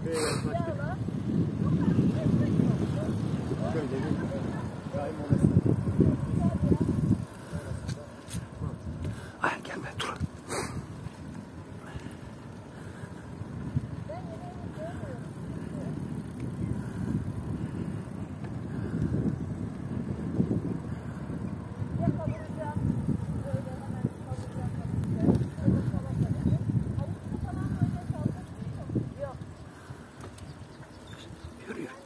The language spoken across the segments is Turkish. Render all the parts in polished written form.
tepeye yaklaştık. Şöyle bir daim orası. Ay gelme dur. Yürü yürü.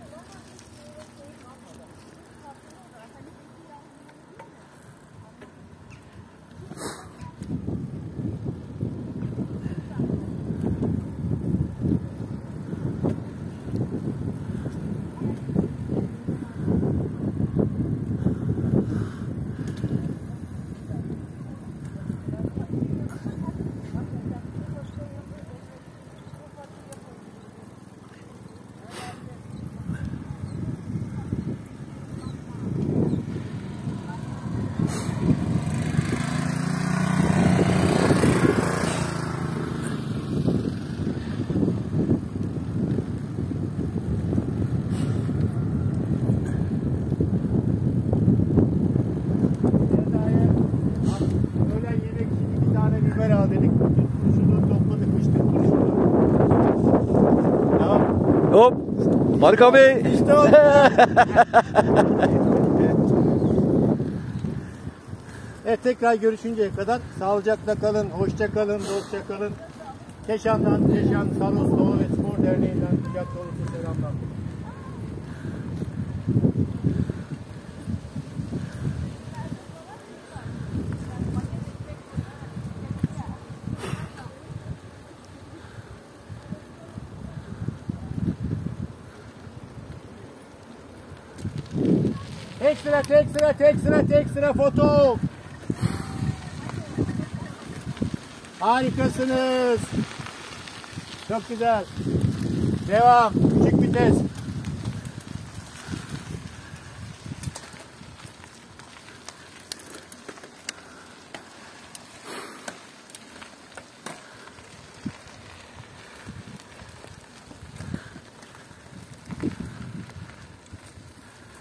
Öğlen yemek için 2 tane biber al dedik. Turşunu topladık işte turşunu. Tamam. Hop. Marka Bey. İşte o. Evet, tekrar görüşünceye kadar sağlıcakla kalın, hoşça kalın, dostça kalın. Keşan'dan, Keşan Salos Doğa ve Spor Derneği'nden kucak dolusu selamlar. Tek sıra foto. Harikasınız. Çok güzel. Devam. Küçük vites.